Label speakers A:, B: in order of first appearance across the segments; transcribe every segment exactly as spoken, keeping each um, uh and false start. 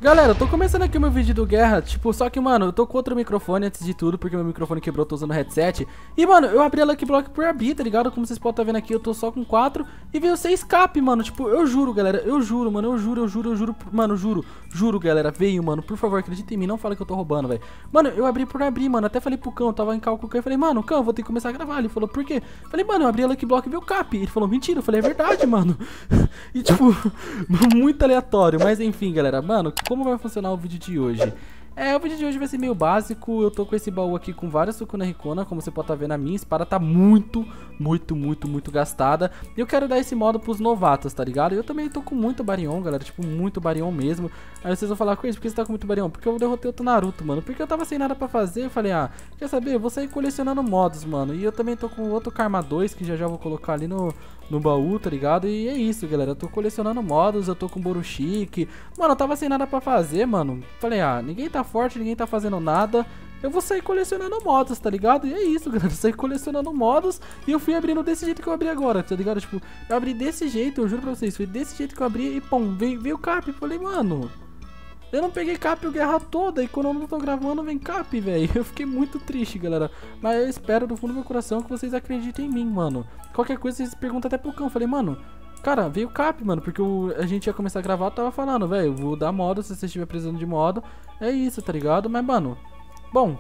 A: Galera, eu tô começando aqui o meu vídeo do Guerra, tipo, só que, mano, eu tô com outro microfone antes de tudo, porque meu microfone quebrou, tô usando o headset. E, mano, eu abri a Lucky Block por abrir, tá ligado? Como vocês podem estar vendo aqui, eu tô só com quatro e veio seis cap, mano. Tipo, eu juro, galera, eu juro, mano, eu juro, eu juro, eu juro, mano, juro, juro, galera, veio, mano, por favor, acredita em mim, não fala que eu tô roubando, velho. Mano, eu abri por abrir, mano, até falei pro Cão, eu tava em cálculo com ele, falei, mano, Cão, vou ter que começar a gravar. Ele falou, por quê? Falei, mano, eu abri a Lucky Block e veio cap. Ele falou, mentira, eu falei, é verdade, mano. E, tipo, muito aleatório, mas enfim, galera, mano, como vai funcionar o vídeo de hoje? É, o vídeo de hoje vai ser meio básico. Eu tô com esse baú aqui com várias Sukuna Rikona. Como você pode estar vendo, a minha espada tá muito, muito, muito, muito gastada. E eu quero dar esse modo pros novatos, tá ligado? Eu também tô com muito Baryon, galera, tipo, muito Baryon mesmo. Aí vocês vão falar, Chris, por que você tá com muito Baryon? Porque eu derrotei o Naruto, mano. Porque eu tava sem nada pra fazer. Eu falei, ah, quer saber? Eu vou sair colecionando modos, mano. E eu também tô com outro Karma dois, que já já vou colocar ali no... no baú, tá ligado? E é isso, galera, eu tô colecionando modos, eu tô com Borushiki. Mano, eu tava sem nada pra fazer, mano. Falei, ah, ninguém tá forte, ninguém tá fazendo nada, eu vou sair colecionando modos, tá ligado? E é isso, galera, eu saí colecionando modos e eu fui abrindo desse jeito que eu abri agora, tá ligado? Tipo, eu abri desse jeito, eu juro pra vocês, foi desse jeito que eu abri e pum, veio, veio o cap. Falei, mano, eu não peguei cap o guerra toda e quando eu não tô gravando vem cap, velho. Eu fiquei muito triste, galera. Mas eu espero do fundo do meu coração que vocês acreditem em mim, mano. Qualquer coisa vocês perguntam até pro Cão. Falei, mano, cara, veio cap, mano. Porque o, a gente ia começar a gravar, eu tava falando, velho, vou dar modo se você estiver precisando de modo. É isso, tá ligado? Mas, mano, bom...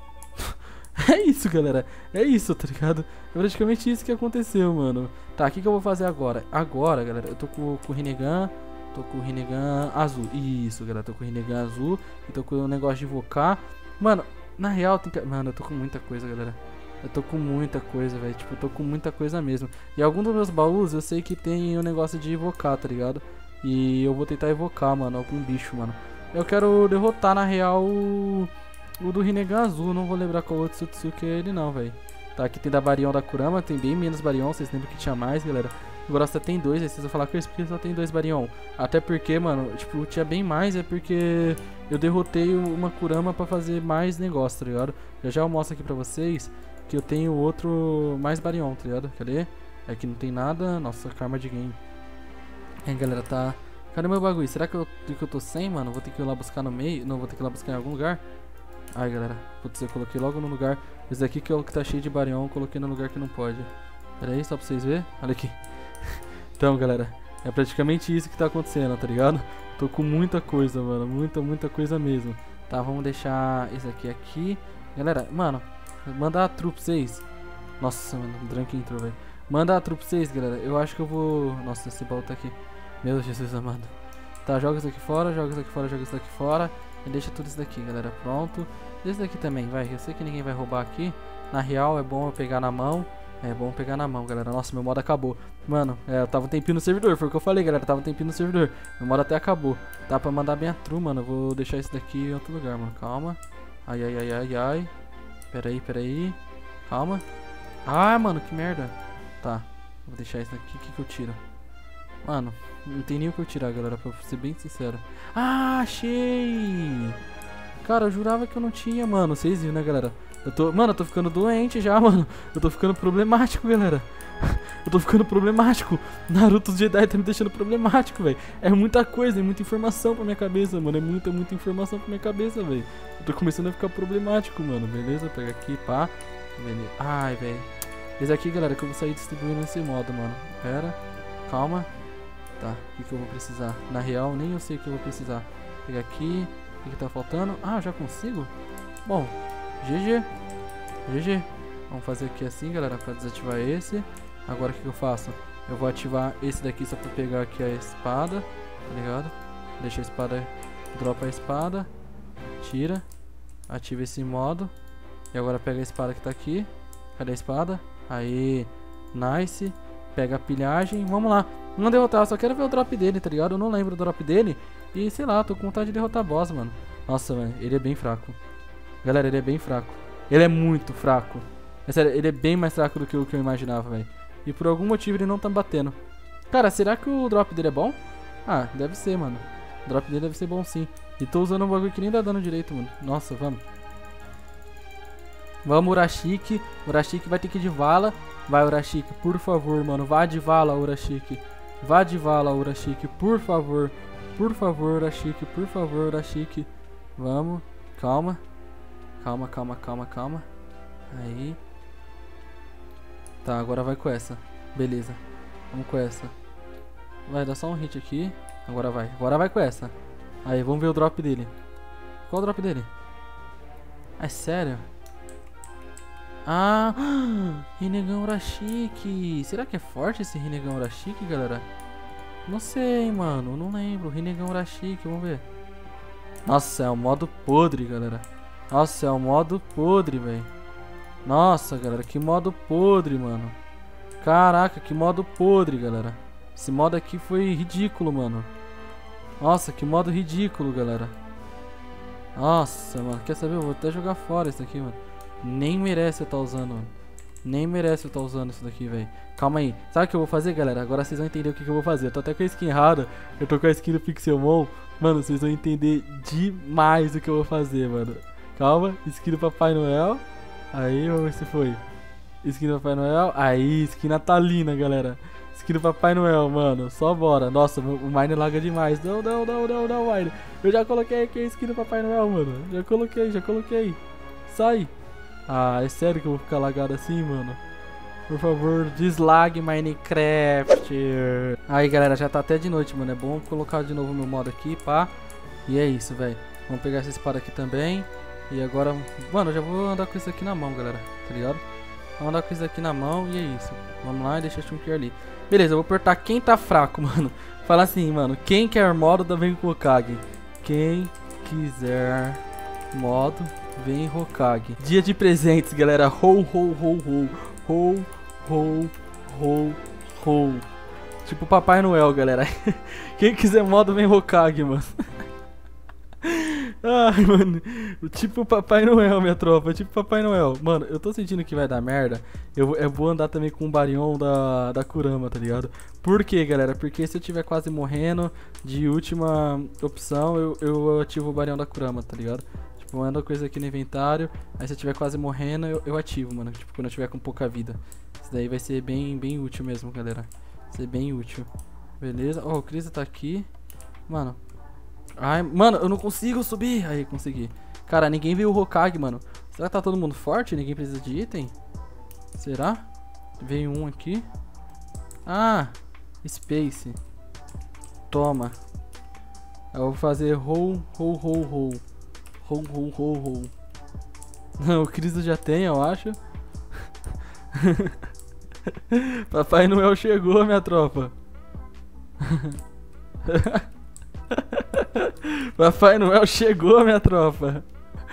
A: é isso, galera. É isso, tá ligado? É praticamente isso que aconteceu, mano. Tá, o que que eu vou fazer agora? Agora, galera, eu tô com, com o Rinnegan. Tô com o Rinnegan azul. Isso, galera. Tô com o Rinnegan azul. E tô com o negócio de invocar. Mano, na real tem que... Mano, eu tô com muita coisa, galera. Eu tô com muita coisa, velho. Tipo, eu tô com muita coisa mesmo. E algum dos meus baús eu sei que tem o negócio de invocar, tá ligado? E eu vou tentar invocar, mano, algum bicho, mano. Eu quero derrotar, na real, o, o do Rinnegan azul. Não vou lembrar qual outro Tsutsuki é ele, não, velho. Tá, aqui tem da Baryon da Kurama. Tem bem menos Baryon. Vocês lembram que tinha mais, galera? Agora só tem dois, aí vocês vão falar, Chris, por que só tem dois Baryon? Até porque, mano, tipo, tinha bem mais, é porque eu derrotei uma Kurama pra fazer mais negócio, tá ligado? Já já eu mostro aqui pra vocês que eu tenho outro mais Baryon, tá ligado? Cadê? Aqui não tem nada, nossa, karma de game. Aí, galera, tá... Cadê meu bagulho? Será que eu, que eu tô sem, mano? Vou ter que ir lá buscar no meio? Não, vou ter que ir lá buscar em algum lugar? Ai, galera, putz, eu coloquei logo no lugar. Esse aqui que é o que tá cheio de Baryon, eu coloquei no lugar que não pode. Pera aí, só pra vocês verem. Olha aqui. Então, galera, é praticamente isso que tá acontecendo, tá ligado? Tô com muita coisa, mano, muita, muita coisa mesmo. Tá, vamos deixar esse aqui aqui. Galera, mano, manda a trupe seis. Nossa, mano, o Drunk entrou, velho. Manda a trupe seis, galera. Eu acho que eu vou... Nossa, esse baú tá aqui. Meu Jesus amado. Tá, joga isso aqui fora, joga isso aqui fora, joga isso aqui fora. E deixa tudo isso daqui, galera, pronto. Esse daqui também, vai, eu sei que ninguém vai roubar aqui. Na real, é bom eu pegar na mão. É bom pegar na mão, galera. Nossa, meu modo acabou. Mano, é, eu tava um tempinho no servidor. Foi o que eu falei, galera. Tava um tempinho no servidor. Meu modo até acabou. Dá pra mandar bem a true, mano. Eu vou deixar isso daqui em outro lugar, mano. Calma. Ai, ai, ai, ai, ai. Pera aí, pera aí. Calma. Ah, mano, que merda. Tá. Vou deixar isso daqui. O que que eu tiro? Mano, não tem nem o que eu tirar, galera. Pra ser bem sincero. Ah, achei! Cara, eu jurava que eu não tinha, mano. Vocês viram, né, galera? Eu tô, mano, eu tô ficando doente já, mano. Eu tô ficando problemático, galera. Eu tô ficando problemático. Naruto Jedi tá me deixando problemático, velho. É muita coisa, é muita informação pra minha cabeça, mano. É muita, muita informação pra minha cabeça, velho. Eu tô começando a ficar problemático, mano. Beleza? Pega aqui, pá. Beleza. Ai, velho. Esse aqui, galera, que eu vou sair distribuindo nesse modo, mano. Pera. Calma. Tá, o que que eu vou precisar? Na real, nem eu sei o que eu vou precisar. Pegar aqui. O que que tá faltando? Ah, já consigo? Bom, G G. G G. Vamos fazer aqui assim, galera, pra desativar esse. Agora o que que eu faço? Eu vou ativar esse daqui só pra pegar aqui a espada, tá ligado? Deixa a espada, dropa a espada, tira, ativa esse modo. E agora pega a espada que tá aqui. Cadê a espada? Aí, nice. Pega a pilhagem, vamos lá. Não derrotar, só quero ver o drop dele, tá ligado? Eu não lembro o drop dele. E sei lá, tô com vontade de derrotar boss, mano. Nossa, mano, ele é bem fraco. Galera, ele é bem fraco. Ele é muito fraco. É sério, ele é bem mais fraco do que o que eu imaginava, velho. E por algum motivo ele não tá batendo. Cara, será que o drop dele é bom? Ah, deve ser, mano. O drop dele deve ser bom sim. E tô usando um bagulho que nem dá dano direito, mano. Nossa, vamos. Vamos, Urashiki. Urashiki vai ter que ir de vala. Vai, Urashiki, por favor, mano. Vá de vala, Urashiki. Vá de vala, Urashiki, por favor. Por favor, Urashiki, por favor, Urashiki. Vamos, calma. Calma, calma, calma, calma. Aí. Tá, agora vai com essa. Beleza. Vamos com essa. Vai dar só um hit aqui. Agora vai. Agora vai com essa. Aí, vamos ver o drop dele. Qual o drop dele? É sério? Ah, Rinnegan Urashiki. Será que é forte esse Rinnegan Urashiki, galera? Não sei, mano. Não lembro. Rinnegan Urashiki, vamos ver. Nossa, é o modo podre, galera. Nossa, é o modo podre, velho. Nossa, galera, que modo podre, mano. Caraca, que modo podre, galera. Esse modo aqui foi ridículo, mano. Nossa, que modo ridículo, galera. Nossa, mano, quer saber? Eu vou até jogar fora isso aqui, mano. Nem merece eu estar usando, mano. Nem merece eu estar usando isso daqui, velho. Calma aí. Sabe o que eu vou fazer, galera? Agora vocês vão entender o que, que eu vou fazer. Eu tô até com a skin errada. Eu tô com a skin do Pixelmon. Mano, vocês vão entender demais o que eu vou fazer, mano. Calma. Skin do Papai Noel. Aí, vamos ver se foi. Skin do Papai Noel. Aí, skin natalina, galera. Skin do Papai Noel, mano. Só bora. Nossa, o Mine laga demais. Não, não, não, não, não, Mine. Eu já coloquei aqui a skin do Papai Noel, mano. Já coloquei, já coloquei. Sai. Ah, é sério que eu vou ficar lagado assim, mano? Por favor, deslag Minecraft. Aí, galera, já tá até de noite, mano. É bom colocar de novo meu modo aqui, pá. E é isso, velho. Vamos pegar essa espada aqui também. E agora, mano, eu já vou andar com isso aqui na mão, galera. Tá ligado? Vamos andar com isso aqui na mão e é isso. Vamos lá e deixa a Chunkyr ali. Beleza, eu vou apertar quem tá fraco, mano. Fala assim, mano. Quem quer modo da vem com Hokage. Quem quiser modo vem Hokage. Dia de presentes, galera. Ho, ho, ho, ho. Ho, ho, ho, ho. Tipo Papai Noel, galera. Quem quiser modo vem Hokage, mano. Ai, mano. Tipo Papai Noel, minha tropa. Tipo Papai Noel. Mano, eu tô sentindo que vai dar merda. Eu, eu vou andar também com o Baryon da, da Kurama, tá ligado? Por quê, galera? Porque se eu tiver quase morrendo, de última opção, eu, eu ativo o Baryon da Kurama, tá ligado? Tipo, eu ando coisa aqui no inventário. Aí se eu tiver quase morrendo, eu, eu ativo, mano. Tipo, quando eu tiver com pouca vida. Isso daí vai ser bem, bem útil mesmo, galera. Vai ser bem útil. Beleza? Ó, oh, o Chris tá aqui. Mano. Ai, mano, eu não consigo subir. Aí, consegui. Cara, ninguém viu o Hokage, mano. Será que tá todo mundo forte? Ninguém precisa de item? Será? Veio um aqui. Ah, Space. Toma. Eu vou fazer roll, roll, roll, roll. Roll, roll, roll, roll. Não, o Chris já tem, eu acho. Papai Noel chegou, minha tropa. Papai Noel chegou, minha tropa.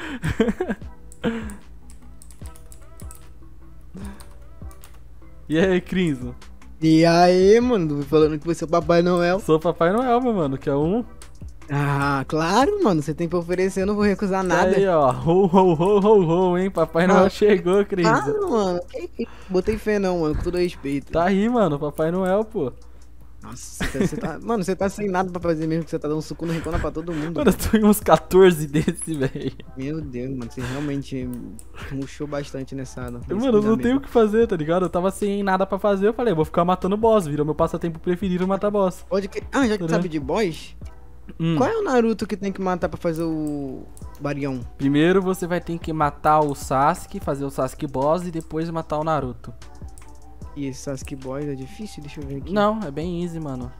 A: E aí, Crinzo?
B: E aí, mano, falando que você é o Papai Noel.
A: Sou Papai Noel, meu mano, que é um...
B: Ah, claro, mano, você tem pra oferecer, eu não vou recusar nada.
A: Aí, ó, ho, ho, ho, ho, ho, hein, Papai Noel ah, chegou, Crinzo.
B: Ah, mano, que, que... botei fé não, mano, com todo respeito.
A: Tá aí, mano, Papai Noel, pô.
B: Nossa, você tá, mano, você tá sem nada pra fazer mesmo, que você tá dando suco no rincona pra todo mundo.
A: Mano, eu tô em uns quatorze desse, velho.
B: Meu Deus, mano, você realmente murchou bastante nessa...
A: Mano, eu não tenho o que fazer, tá ligado? Eu tava sem nada pra fazer, eu falei, vou ficar matando boss, virou meu passatempo preferido matar boss.
B: Pode que... Ah, já que
A: tá
B: sabe de boss? Hum. Qual é o Naruto que tem que matar pra fazer o Baryon?
A: Primeiro você vai ter que matar o Sasuke, fazer o Sasuke boss e depois matar o Naruto.
B: E esse Sasuke boss é difícil? Deixa eu ver aqui.
A: Não, é bem easy, mano.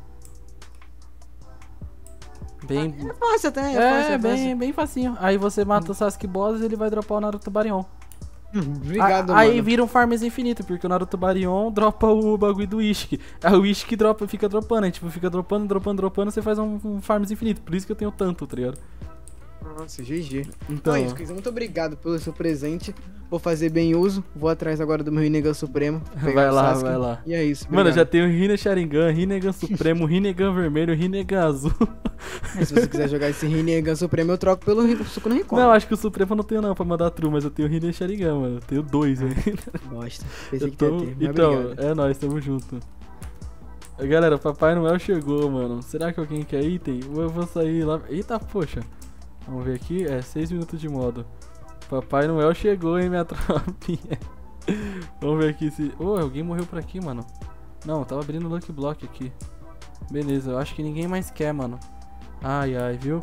A: Bem...
B: Ah, é fácil até, é,
A: é
B: fácil, é
A: bem,
B: fácil.
A: bem facinho. Aí você mata hum. o Sasuke boss e ele vai dropar o Naruto Baryon.
B: Hum, obrigado,
A: a,
B: mano.
A: Aí vira um farms infinito, porque o Naruto Baryon dropa o bagulho do Ishiki. Aí o Ishiki dropa, fica dropando, aí tipo, fica dropando, dropando, dropando, você faz um, um farms infinito. Por isso que eu tenho tanto, tá ligado?
B: Nossa, G G.
A: Então,
B: então é isso, muito obrigado pelo seu presente. Vou fazer bem uso. Vou atrás agora do meu Rinnegan Supremo.
A: Vai lá, vai lá.
B: E é isso.
A: Obrigado. Mano, eu já tenho Rinne Sharingan, Rinnegan Supremo, Rinnegan Vermelho, Rinnegan Azul.
B: É, se você quiser jogar esse Rinnegan Supremo, eu troco pelo suco no Rincon.
A: Não, acho que o Supremo eu não tenho não pra mandar true, mas eu tenho Rinne Sharingan, mano. Eu tenho dois ainda.
B: Bosta. Pensei
A: eu
B: que
A: tô...
B: ia ter, mas
A: Então,
B: obrigado.
A: é nóis, tamo junto. Galera, Papai Noel chegou, mano. Será que alguém quer item? Ou eu vou sair lá... Eita, poxa. Vamos ver aqui, é seis minutos de modo. Papai Noel chegou, hein, minha tropinha. Vamos ver aqui se... Oh, alguém morreu por aqui, mano. Não, tava abrindo o Lucky Block aqui. Beleza, eu acho que ninguém mais quer, mano. Ai, ai, viu?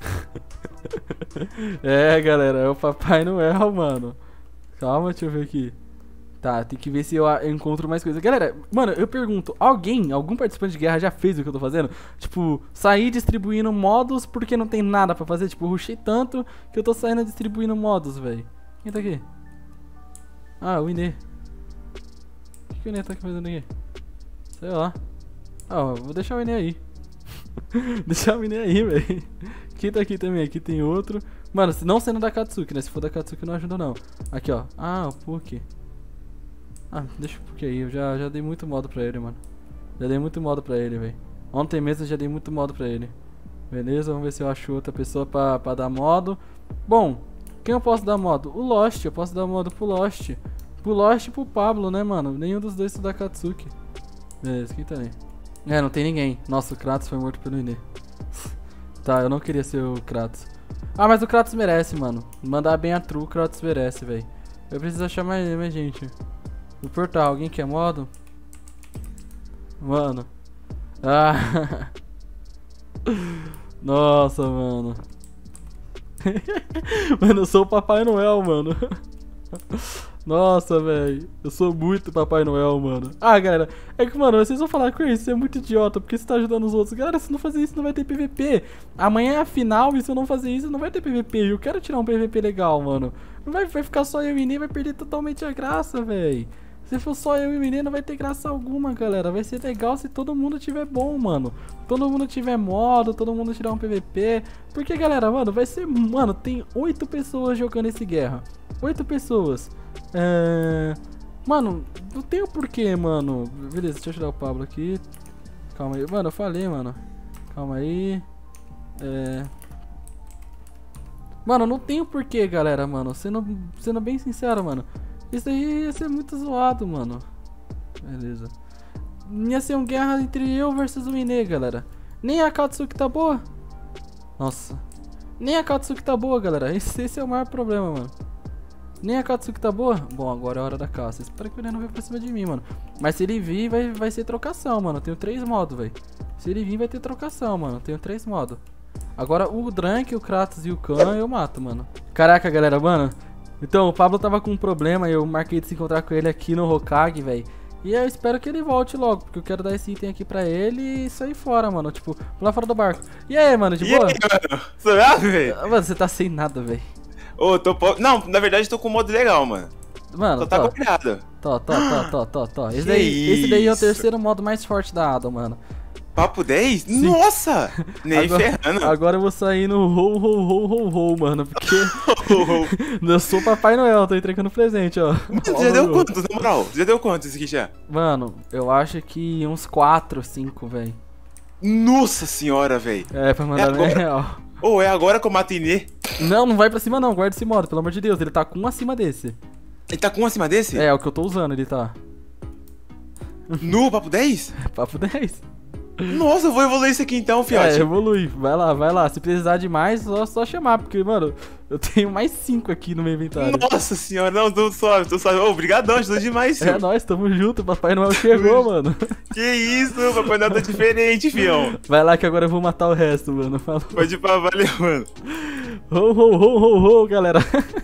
A: É, galera, é o Papai Noel, mano. Calma, deixa eu ver aqui. Tá, tem que ver se eu a- eu encontro mais coisas. Galera, mano, eu pergunto, alguém, algum participante de guerra já fez o que eu tô fazendo? Tipo, sair distribuindo modos porque não tem nada pra fazer? Tipo, eu rushei tanto que eu tô saindo distribuindo modos, velho. Quem tá aqui? Ah, o Inê. O que o Inê tá fazendo aqui? Sei lá. Ah, ó, vou deixar o Inê aí. Deixar o Inê aí, velho. Quem tá aqui também? Aqui tem outro. Mano, se não sendo da Katsuki, né? Se for da Katsuki não ajuda não. Aqui, ó. Ah, o Puki. Ah, deixa o Puki aí. Eu já, já dei muito modo pra ele, mano. Já dei muito modo pra ele, velho. Ontem mesmo eu já dei muito modo pra ele. Beleza, vamos ver se eu acho outra pessoa pra, pra dar modo. Bom, quem eu posso dar modo? O Lost. Eu posso dar modo pro Lost. Pro Lost e pro Pablo, né, mano? Nenhum dos dois é da Katsuki. Beleza, quem tá aí? É, não tem ninguém. Nossa, o Kratos foi morto pelo Inê. Tá, eu não queria ser o Kratos. Ah, mas o Kratos merece, mano. Mandar bem a true, o Kratos merece, velho. Eu preciso achar mais, mais gente. O portal, alguém quer modo? Mano. Ah. Nossa, mano. Mano, eu sou o Papai Noel, mano. Nossa, velho. Eu sou muito Papai Noel, mano. Ah, galera, é que, mano, vocês vão falar com isso, você é muito idiota, porque você tá ajudando os outros. Galera, se não fazer isso, não vai ter P V P. Amanhã é a final, e se eu não fazer isso, não vai ter P V P. E eu quero tirar um P V P legal, mano. Não vai, vai ficar só eu e o Inê, vai perder totalmente a graça, velho. Se for só eu e o Inê, não vai ter graça alguma, galera. Vai ser legal se todo mundo tiver bom, mano. Todo mundo tiver modo, todo mundo tirar um P V P. Porque, galera, mano, vai ser... Mano, tem oito pessoas jogando esse guerra. Oito pessoas. É... Mano, não tem o porquê, mano. Beleza, deixa eu tirar o Pablo aqui. Calma aí. Mano, eu falei, mano. Calma aí. É... Mano, não tem o porquê, galera, mano. Sendo, sendo bem sincero, mano. Isso aí ia ser muito zoado, mano. Beleza. Ia ser uma guerra entre eu versus o Inê, galera. Nem a Katsuki tá boa. Nossa. Nem a Katsuki tá boa, galera. Esse, esse é o maior problema, mano. Nem a Katsuki tá boa? Bom, agora é a hora da caça. Espero que o Inê não venha pra cima de mim, mano. Mas se ele vir, vai, vai ser trocação, mano. Eu tenho três modos, velho. Se ele vir, vai ter trocação, mano. Eu tenho três modos. Agora o Drank, o Kratos e o Khan eu mato, mano. Caraca, galera, mano. Então, o Pablo tava com um problema e eu marquei de se encontrar com ele aqui no Hokage, velho. E eu espero que ele volte logo, porque eu quero dar esse item aqui pra ele e sair fora, mano. Tipo, lá fora do barco. E aí, mano, de
C: E
A: boa?
C: aí, mano? Suave, velho?
A: Ah, mano, você tá sem nada, velho.
C: Ô, tô po... Não, na verdade tô com um modo legal, mano.
A: Mano,
C: Só tá
A: tó,
C: combinado.
A: tó, tó, tó, tó, tó, tó. Esse
C: Que
A: daí, esse daí é o
C: isso?
A: terceiro modo mais forte da Adam, mano.
C: Papo dez?
A: Sim.
C: Nossa! Nem
A: Agora,
C: ferrando.
A: agora eu vou sair no ho, ho, ho, ho, ho, mano, porque eu sou o Papai Noel, tô entregando presente, ó.
C: Mano,
A: Ó,
C: já deu
A: mano.
C: quantos, na moral? Já deu quantos esse aqui já?
A: Mano, eu acho que uns quatro, cinco, velho.
C: Nossa senhora, velho.
A: É, pra mandar
C: É
A: bem
C: agora?
A: real.
C: Ô, é agora que eu mato Inê?
A: Não, não vai pra cima não, guarda esse modo, pelo amor de Deus. Ele tá com um acima desse.
C: Ele tá com um acima desse?
A: É, é o que eu tô usando, ele tá.
C: No papo dez?
A: Papo dez.
C: Nossa, eu vou evoluir isso aqui então,
A: É,
C: fiote.
A: evolui. Vai lá, vai lá. Se precisar de mais, só, só chamar, porque, mano, eu tenho mais cinco aqui no meu inventário.
C: Nossa senhora, não, tô suave, tô suave. Ô, obrigadão, ajudou demais,
A: É
C: filho.
A: nóis, tamo junto, Papai Noel chegou, mano.
C: Que isso, papai Noel tá diferente, fião.
A: Vai lá que agora eu vou matar o resto, mano. Falou.
C: Pode ir pra valeu, mano.
A: Ho, ho, ho, ho, ho, galera.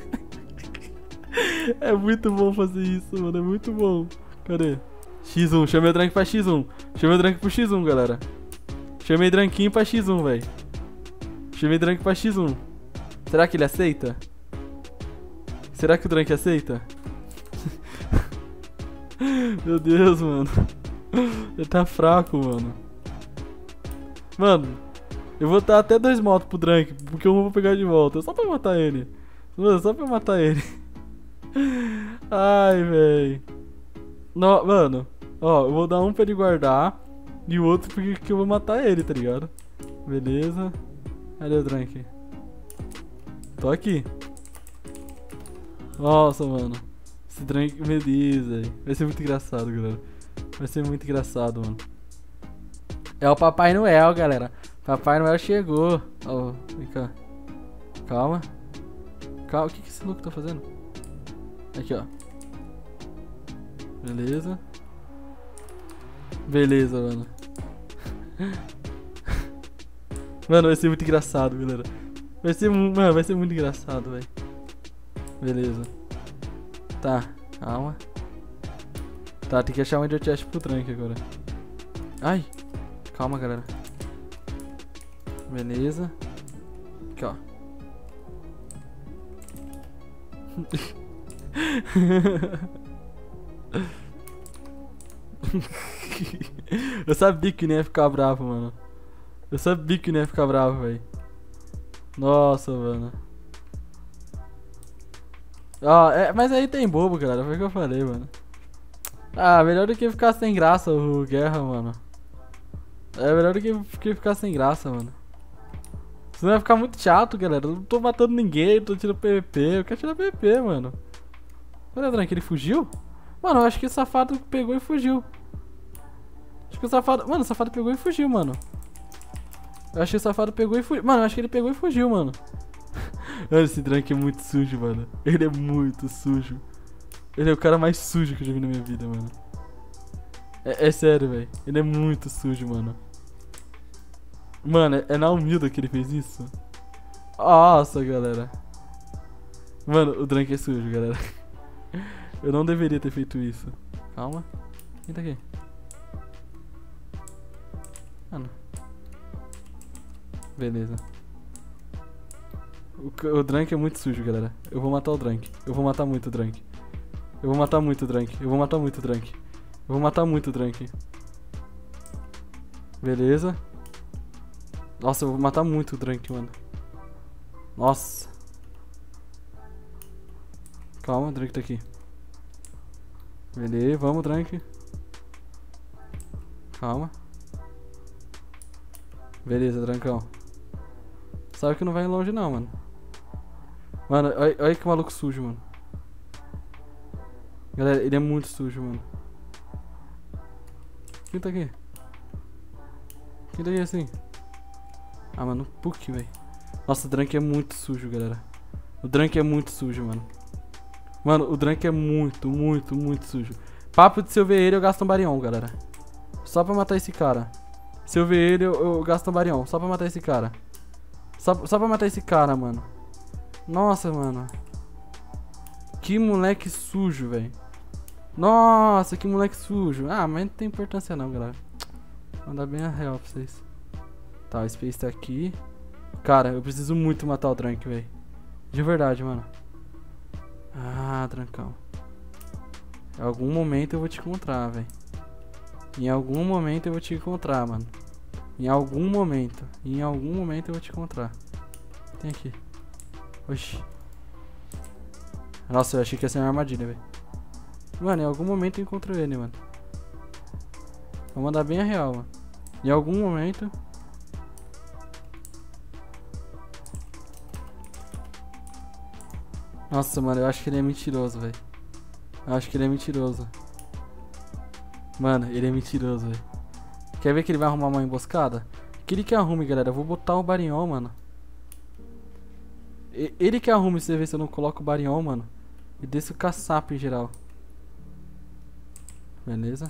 A: É muito bom fazer isso, mano. É muito bom. Cadê? xis um, chamei o Drank pra xis um. Chamei o Drank pro xis um, galera. Chamei Dranquinho pra xis um, velho. Chamei Drank pra xis um. Será que ele aceita? Será que o Drank aceita? Meu Deus, mano. Ele tá fraco, mano. Mano, eu vou dar até dois motos pro Drank, porque eu vou pegar de volta. Só pra matar ele. Mano, só pra matar ele. Ai, véi. No, mano, ó, eu vou dar um pra ele guardar e o outro porque que eu vou matar ele, tá ligado? Beleza. Cadê o Drank? Tô aqui. Nossa, mano. Esse Drank, meu Deus, velho. Vai ser muito engraçado, galera. Vai ser muito engraçado, mano. É o Papai Noel, galera. Papai Noel chegou. Ó, vem cá. Calma. Calma, o que que esse louco tá fazendo? Aqui, ó. Beleza. Beleza, mano. Mano, vai ser muito engraçado, galera. Vai ser, mano, vai ser muito engraçado, velho. Beleza. Tá, calma. Tá, tem que achar um Ender Chest pro Drunk agora. Ai, calma, galera. Beleza. Aqui, ó. Eu sabia que não ia ficar bravo, mano. Eu sabia que não ia ficar bravo, velho. Nossa, mano. Ó, é, mas aí tem bobo, galera. Foi o que eu falei, mano. Ah, melhor do que ficar sem graça o Guerra, mano. É melhor do que, que ficar sem graça, mano. Senão vai ficar muito chato, galera. Eu não tô matando ninguém, tô tirando P V P. Eu quero tirar P V P, mano. Olha, Drunk, ele fugiu? Mano, eu acho que o safado pegou e fugiu. Acho que o safado... Mano, o safado pegou e fugiu, mano. Eu acho que o safado pegou e fugiu. Mano, eu acho que ele pegou e fugiu, mano. Mano, esse Drunk é muito sujo, mano. Ele é muito sujo. Ele é o cara mais sujo que eu já vi na minha vida, mano. É, é sério, velho. Ele é muito sujo, mano. Mano, é, é na humilda que ele fez isso? Nossa, galera. Mano, o Drunk é sujo, galera. Eu não deveria ter feito isso. Calma. Quem tá aqui? Mano. Beleza. O, o Drunk é muito sujo, galera. Eu vou matar o Drunk. Eu vou matar muito o Drunk. Eu vou matar muito o Drunk. Eu vou matar muito o Drunk. Eu vou matar muito o Drunk. Beleza. Nossa, eu vou matar muito o Drunk, mano. Nossa. Calma, o Drunk tá aqui. Beleza, vamos, Drunk. Calma. Beleza, Drancão. Sabe que não vai longe não, mano. Mano, olha, olha que maluco sujo, mano. Galera, ele é muito sujo, mano. Quem tá aqui? Quem tá aqui assim? Ah, mano, Puck, velho. Nossa, o Drunk é muito sujo, galera. O Drunk é muito sujo, mano. Mano, o Drunk é muito, muito, muito sujo. Papo de se eu ver ele, eu gasto um Barion, galera. Só pra matar esse cara. Se eu ver ele, eu, eu gasto um Barion. Só pra matar esse cara. Só, só pra matar esse cara, mano. Nossa, mano. Que moleque sujo, velho. Nossa, que moleque sujo. Ah, mas não tem importância não, galera. Vou mandar bem a real pra vocês. Tá, o Space tá aqui. Cara, eu preciso muito matar o Drunk, velho. De verdade, mano. Ah, Drancão. Em algum momento eu vou te encontrar, velho. Em algum momento eu vou te encontrar, mano. Em algum momento. Em algum momento eu vou te encontrar. Tem aqui. Oxi. Nossa, eu achei que ia ser uma armadilha, velho. Mano, em algum momento eu encontro ele, mano. Vou mandar bem a real, mano. Em algum momento... Nossa, mano, eu acho que ele é mentiroso, velho. Eu acho que ele é mentiroso. Mano, ele é mentiroso, velho. Quer ver que ele vai arrumar uma emboscada? Que ele que arrume, galera. Eu vou botar o Barion, mano. E ele que arrume, você vê se eu não coloco o Barion, mano. E desço o caçapa em geral. Beleza.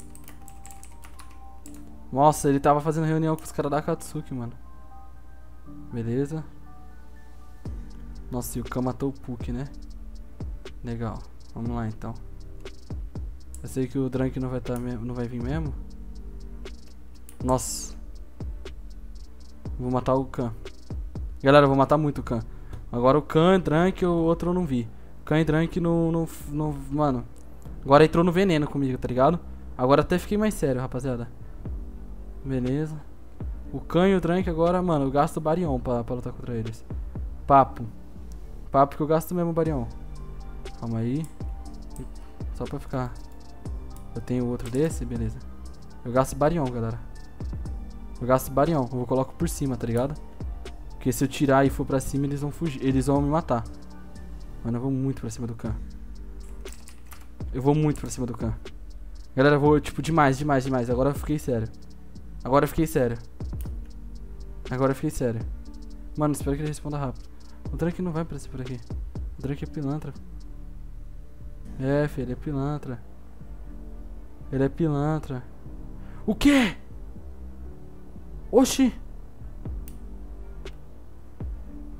A: Nossa, ele tava fazendo reunião com os caras da Akatsuki, mano. Beleza. Nossa, e o Khan matou o Puck, né? Legal. Vamos lá, então. Eu sei que o Drunk não vai, tá não vai vir mesmo. Nossa. Vou matar o Khan. Galera, eu vou matar muito o Khan. Agora o Khan, Drunk, o outro eu não vi. Khan e Drunk no, no, no... Mano. Agora entrou no veneno comigo, tá ligado? Agora até fiquei mais sério, rapaziada. Beleza. O Khan e o Drunk agora, mano, eu gasto o Barion pra, pra lutar contra eles. Papo. Papo que eu gasto mesmo o Barion. Calma aí. Só pra ficar... Eu tenho outro desse, beleza. Eu gasto Barion, galera. Eu gasto Barion, eu coloco por cima, tá ligado? Porque se eu tirar e for pra cima, eles vão fugir. Eles vão me matar. Mano, eu vou muito pra cima do Khan. Eu vou muito pra cima do Khan. Galera, eu vou, tipo, demais, demais, demais. Agora eu fiquei sério. Agora eu fiquei sério. Agora eu fiquei sério. Mano, espero que ele responda rápido. O Drunk não vai aparecer por aqui. O Drunk é pilantra. É, filho, ele é pilantra. Ele é pilantra. O quê? Oxi.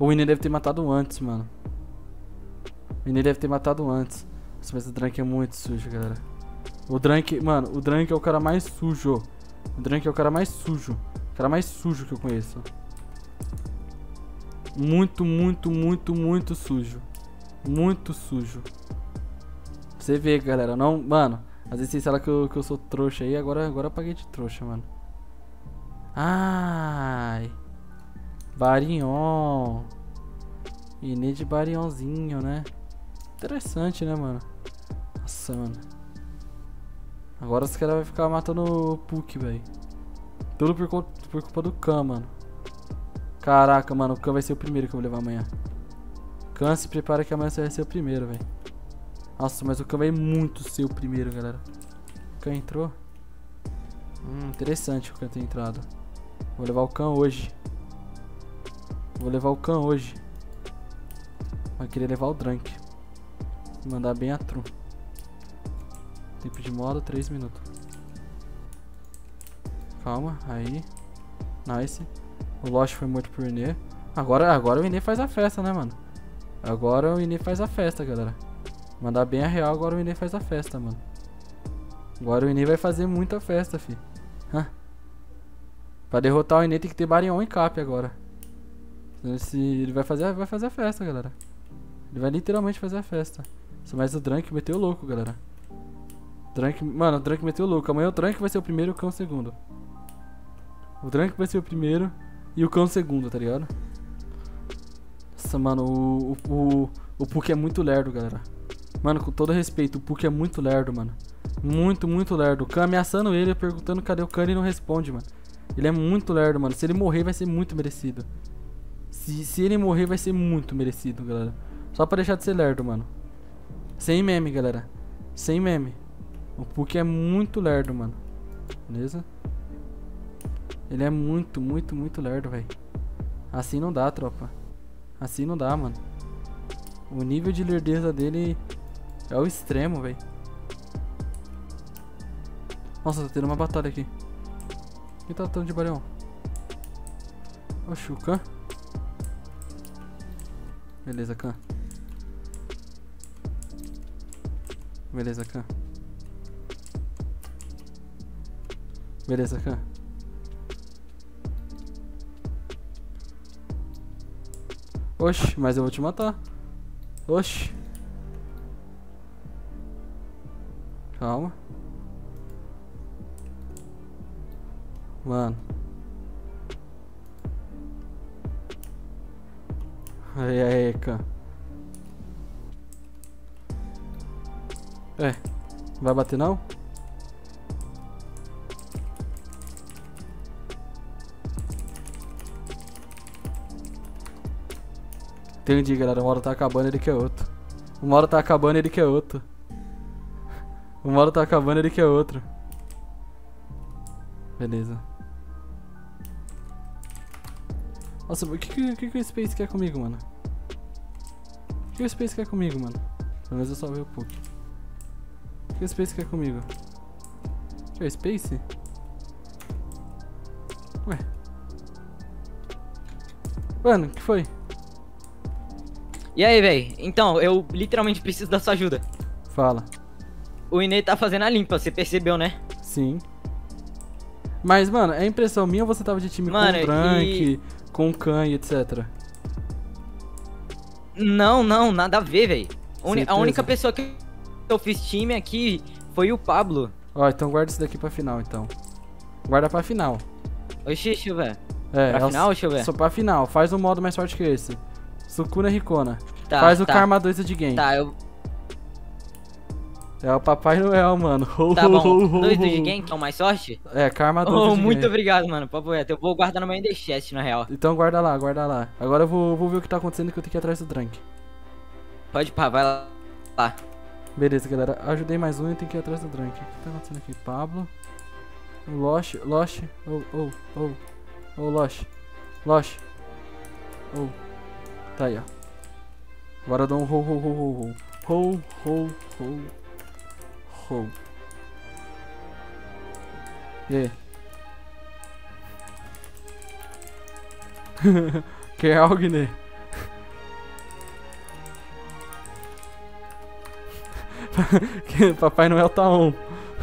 A: Ou o Inê deve ter matado antes, mano. O Inê deve ter matado antes. Nossa, mas o Drank é muito sujo, galera. O Drank, mano, o Drank é o cara mais sujo. O Drank é o cara mais sujo. O cara mais sujo que eu conheço. Muito, muito, muito, muito sujo. Muito sujo. Pra você ver, galera. Não, mano. Às vezes vocês falam que eu, que eu sou trouxa aí. Agora, agora eu paguei de trouxa, mano. Ai. Barion. Inê de Barionzinho, né? Interessante, né, mano? Nossa, mano. Agora os caras vão ficar matando o Puck, velho. Tudo por, conta, por culpa do Khan, mano. Caraca, mano. O Khan vai ser o primeiro que eu vou levar amanhã. Khan, se prepara que amanhã você vai ser o primeiro, velho. Nossa, mas o Khan vai muito ser o primeiro, galera. O Khan entrou? Hum, interessante o Khan ter entrado. Vou levar o Khan hoje. Vou levar o Khan hoje. Vai querer levar o Drank. Mandar bem a Tru. Tempo de moda, três minutos. Calma, aí. Nice. O Lost foi morto por Inê. Agora, agora o Inê faz a festa, né, mano? Agora o Inê faz a festa, galera. Mandar bem a real, agora o Inê faz a festa, mano. Agora o Inê vai fazer muita festa, fi. Hã? Pra derrotar o Inê tem que ter Barion e Cap agora. Se ele vai fazer, vai fazer a festa, galera. Ele vai literalmente fazer a festa. Mas o Drank meteu louco, galera. Drank, mano, o Drank meteu louco. Amanhã o Drank vai ser o primeiro e o Cão o segundo. O Drank vai ser o primeiro e o Cão o segundo, tá ligado? Nossa, mano, o, o, o, o Puck é muito lerdo, galera. Mano, com todo respeito, o Puck é muito lerdo, mano. Muito, muito lerdo. O Khan ameaçando ele, perguntando cadê o Khan e não responde, mano. Ele é muito lerdo, mano. Se ele morrer, vai ser muito merecido. Se, se ele morrer, vai ser muito merecido, galera. Só pra deixar de ser lerdo, mano. Sem meme, galera. Sem meme. O Puck é muito lerdo, mano. Beleza? Ele é muito, muito, muito lerdo, velho. Assim não dá, tropa. Assim não dá, mano. O nível de lerdeza dele é o extremo, velho. Nossa, tá tendo uma batalha aqui. Quem tá lutando de Barion? Oxi, o Khan. Beleza, Khan. Beleza, Khan. Beleza, Khan. Oxi, mas eu vou te matar. Oxi. Calma. Mano. Aí, aí, Khan. É. Vai bater não? Entendi, galera. Uma hora tá acabando, ele quer outro. Uma hora tá acabando, ele quer outro. Uma hora tá acabando, ele quer outro. Beleza. Nossa, o que, que, que, que o Space quer comigo, mano? O que o Space quer comigo, mano? Pelo menos eu só vi o Puck. O que o Space quer comigo? O que é o Space? Ué. Mano, o que foi?
D: E aí, véi? Então, eu literalmente preciso da sua ajuda.
A: Fala.
D: O Inê tá fazendo a limpa, você percebeu, né?
A: Sim. Mas, mano, é impressão minha ou você tava de time
D: Mano,
A: com o Drank,
D: e...
A: com o Khan e etcétera?
D: Não, não, nada a ver, véi. A
A: Certeza.
D: única pessoa que eu fiz time aqui foi o Pablo.
A: Ó, então guarda isso daqui pra final, então. Guarda pra final.
D: Oxi, deixa eu ver.
A: É,
D: Pra
A: é o-
D: final, deixa eu ver.
A: Só pra final. Faz um modo mais forte que esse. Sukuna Ricona.
D: Tá,
A: Faz o
D: tá.
A: Karma dois de game.
D: Tá, eu...
A: É o Papai Noel, mano. Ho,
D: Tá
A: ho,
D: bom.
A: ho, ho,
D: Dois do
A: ho.
D: Jigen, que é o mais sorte?
A: É, Karma dois
D: Oh,
A: de
D: muito
A: game.
D: obrigado, mano. Papo reto. Eu vou guardar no meu Enderchest, na real.
A: Então guarda lá, guarda lá. Agora eu vou, vou ver o que tá acontecendo que eu tenho que ir atrás do Drank.
D: Pode pá, vai lá. lá.
A: Beleza, galera. Ajudei mais um e eu tenho que ir atrás do Drank. O que tá acontecendo aqui? Pablo. O Lost. Lost. Oh, oh, oh. Oh, Lost. Lost. Oh. Tá aí, ó. Agora eu dou um ho, ho, ho, ho, ho. Ho, ho, ho. Ho. E aí? Quer algo, né? Papai Noel tá on.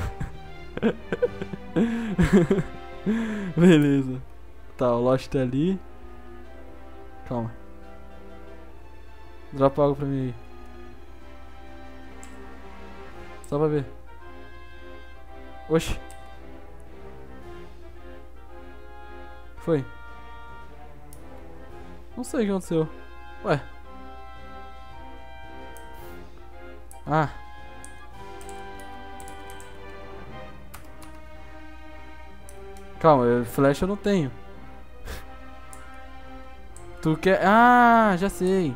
A: Beleza. Tá, o Lost tá ali. Calma. Dropa algo pra mim aí. Só pra ver. Oxi. Foi. Não sei o que aconteceu. Ué. Ah. Calma, eu- flash eu não tenho. Tu quer... Ah, já sei.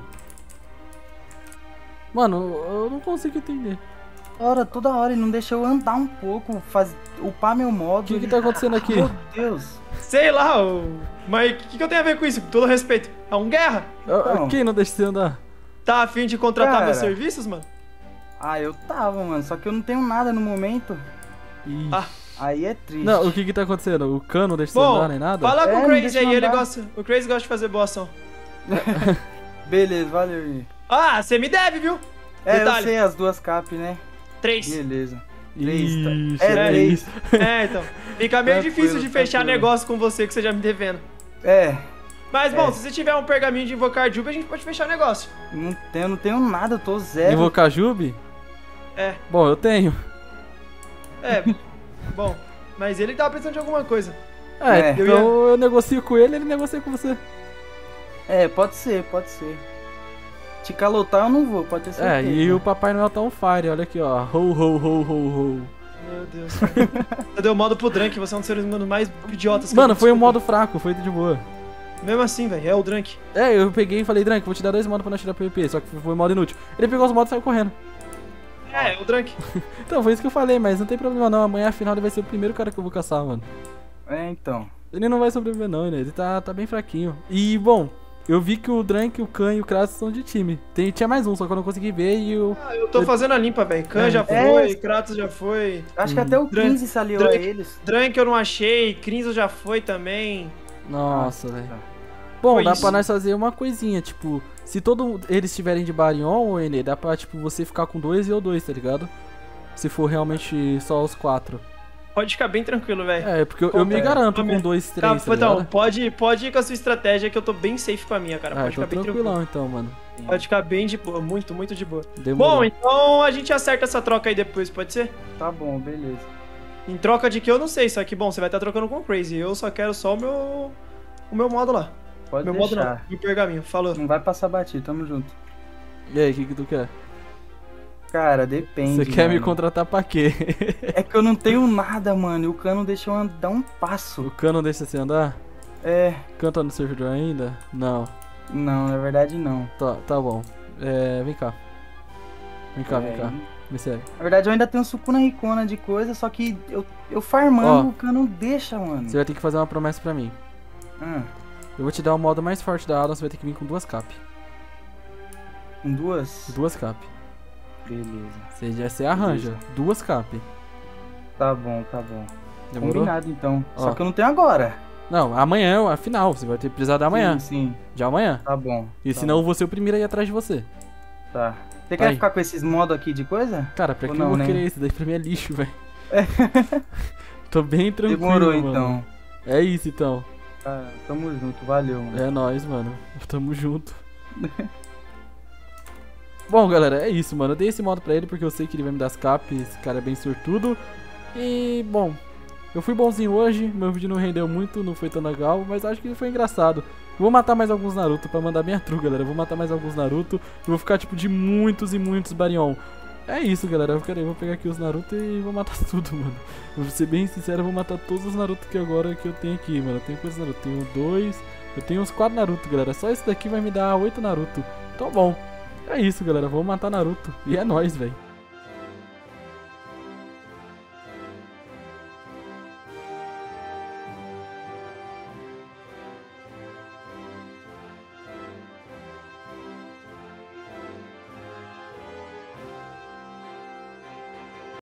A: Mano, eu não consigo entender.
E: Ora, toda hora ele não deixa eu andar um pouco, faz... upar meu modo.
A: O que que
E: ele-
A: tá acontecendo aqui?
E: Meu Deus.
C: Sei lá, ô, mas o que, que eu tenho a ver com isso? Com todo respeito. É um guerra?
A: Ah,
E: Então.
A: Quem não deixa você andar?
C: Tá afim de contratar
E: Cara.
C: meus serviços, mano?
E: Ah, eu tava, mano, só que eu não tenho nada no momento.
A: Ih.
C: Ah.
E: Aí é triste.
A: Não, o que que tá acontecendo? O cano não deixa você
C: Bom,
A: andar nem nada?
C: fala
E: É,
C: com o
E: não
C: Crazy
E: deixa
C: aí,
E: eu
C: ele
E: andar.
C: gosta. O Crazy gosta de fazer boa ação.
E: Beleza, valeu. Ih.
C: Ah, você me deve, viu?
E: É,
C: Detalhe.
E: eu sei as duas cap, né?
C: Três.
E: Beleza.
A: Ixi,
E: É,
A: é
E: três.
A: isso.
C: É, então. Fica meio
E: Tranquilo,
C: difícil de fechar
E: tranquilo.
C: negócio com você que você já me devendo.
E: É,
C: Mas bom,
E: É.
C: se você tiver um pergaminho de invocar Juba, a gente pode fechar o negócio.
E: não tenho, não tenho nada, eu tô zero.
A: Invocar Jube?
C: É,
A: Bom, eu tenho.
C: é. Bom, mas ele tava precisando de alguma coisa.
A: É,
E: É.
A: então
C: Eu
A: eu, negocio com ele, ele negocia com você.
E: É, pode ser, pode ser. Te calotar eu não vou, pode ter
A: É,
E: certeza.
A: e o Papai Noel tá on fire, olha aqui, ó. Ho, ho, ho, ho, ho.
C: Meu Deus. Eu dei o modo pro Drunk, você é um dos seres humanos mais idiotas que
A: Mano,
C: eu
A: foi um
C: desculpa.
A: modo fraco, foi de boa.
C: Mesmo assim, velho, é o Drunk.
A: É, eu peguei e falei, Drank, vou te dar dois modos pra nós tirar P V P, só que foi modo inútil. Ele pegou os modos e saiu correndo.
C: É, é o Drunk.
A: Então, foi isso que eu falei, mas não tem problema não, amanhã afinal ele vai ser o primeiro cara que eu vou caçar, mano.
E: É, então.
A: Ele não vai sobreviver não, né? Ele tá, tá bem fraquinho. E, bom, eu vi que o Drank, o Khan e o Kratos são de time. Tem, tinha mais um, só que eu não consegui ver e o...
C: Ah, eu tô
A: Eu-
C: fazendo a limpa, velho. Khan já
E: É.
C: foi, Kratos já foi.
E: Acho que até o
C: Drunk-
E: quinze se aliou
C: Drunk-
E: a eles.
C: Drunk eu não achei, Crinzo já foi também.
A: Nossa,
E: Ah,
A: velho.
E: tá.
A: Bom,
C: Foi
A: dá
C: isso.
A: pra nós fazer uma coisinha, tipo... Se todos eles estiverem de Baryon, ou Enê, dá pra, tipo, você ficar com dois e eu dois, tá ligado? Se for realmente só os quatro.
C: Pode ficar bem tranquilo, velho.
A: É, porque eu, eu me
E: É.
A: garanto
C: Tá,
A: com dois,
C: Tá,
A: três, tá
C: então,
A: ligado?
C: pode, pode ir com a sua estratégia que eu tô bem safe com a minha, cara.
A: Ah,
C: Pode
A: tô
C: ficar bem
A: tranquilão
C: tranquilo.
A: então, mano.
C: Pode ficar bem de boa, muito, muito de boa.
A: Demorou.
C: Bom, então a gente acerta essa troca aí depois, pode ser?
E: Tá bom, beleza.
C: Em troca de que eu não sei, só que bom, você vai estar trocando com o Crazy. Eu só quero só o meu. O meu modo lá.
E: Pode
C: meu modo não,
E: deixar.
C: meu pergaminho. Falou.
E: Não vai passar batido, tamo junto.
A: E aí, o que que tu quer?
E: Cara, depende.
A: Você quer me
E: mano.
A: contratar pra quê?
E: É que eu não tenho nada, mano. E o cano deixa eu andar um passo.
A: O Khan não deixa você andar?
E: É.
A: Canta no servidor ainda? Não.
E: Não, na verdade não.
A: Tá, tá bom. É, vem cá. Vem cá, vem
E: É,
A: cá. Me segue.
E: Na verdade eu ainda tenho sucuna ricona de coisa, só que eu, eu farmando
A: Ó.
E: o cano não deixa, mano.
A: Você vai ter que fazer uma promessa pra mim.
E: Ah,
A: Eu vou te dar o modo mais forte da Adam, você vai ter que vir com duas cap.
E: com duas?
A: Duas cap.
E: Beleza.
A: Você já se arranja. Duas cap.
E: Tá bom, tá bom.
A: Demorou?
E: Combinado então.
A: Ó.
E: Só que eu não tenho agora.
A: Não, amanhã, afinal, você vai ter que precisar da amanhã.
E: Sim, sim.
A: De amanhã.
E: Tá bom.
A: E
E: tá
A: senão eu vou ser o primeiro a ir atrás de você.
E: bom, Tá. Você
A: Vai.
E: quer ficar com esses modos aqui de coisa?
A: Cara, pra
E: Ou
A: que eu
E: não,
A: vou
E: né?
A: querer isso? Daí pra mim é lixo, velho. Tô bem tranquilo,
E: Demorou
A: mano.
E: então.
A: É isso então.
E: Ah, tamo junto, valeu, mano.
A: É nóis, mano. Tamo junto. Bom, galera, é isso, mano. Eu dei esse modo pra ele porque eu sei que ele vai me dar as cap. Esse cara é bem sortudo. E, bom, eu fui bonzinho hoje. Meu vídeo não rendeu muito, não foi tão legal, mas acho que ele foi engraçado. Eu vou matar mais alguns Naruto pra mandar minha true, galera. Eu vou matar mais alguns Naruto. Eu vou ficar, tipo, de muitos e muitos Baryon. É isso, galera. Eu quero- eu vou pegar aqui os Naruto e vou matar tudo, mano. Eu vou ser bem sincero, eu vou matar todos os Naruto que agora que eu tenho aqui, mano. Eu tenho quantos Naruto? Eu tenho dois. Eu tenho uns quatro Naruto, galera. Só esse daqui vai me dar oito Naruto. Então, bom. É isso, galera. Vamos matar Naruto. E é nóis, velho.